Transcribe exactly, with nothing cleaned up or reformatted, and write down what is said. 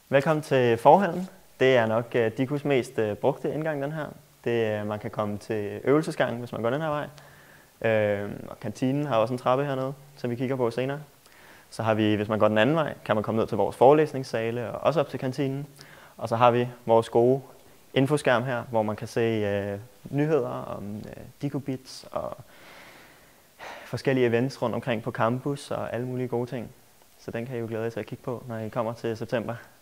Velkommen til forhallen. Det er nok uh, D I K U's mest uh, brugte indgang, den her. Det, uh, man kan komme til øvelsesgangen, hvis man går den her vej. Uh, og kantinen har også en trappe hernede, som vi kigger på senere. Så har vi, hvis man går den anden vej, kan man komme ned til vores forelæsningssale og også op til kantinen. Og så har vi vores gode infoskærm her, hvor man kan se uh, nyheder om uh, D I K U-bits og forskellige events rundt omkring på campus og alle mulige gode ting. Så den kan I jo glæde jer til at kigge på, når I kommer til september.